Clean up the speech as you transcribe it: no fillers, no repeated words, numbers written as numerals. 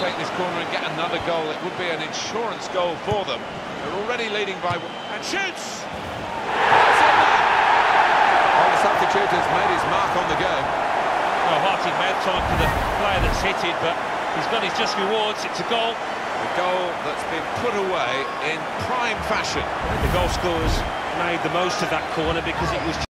take this corner and get another goal, it would be an insurance goal for them. They're already leading by... and shoots! Well, the substitute has made his mark on the go. Well, Harty may have time for the player that's hit it, but he's got his just rewards. It's a goal. A goal that's been put away in prime fashion. The goal scorers made the most of that corner because it was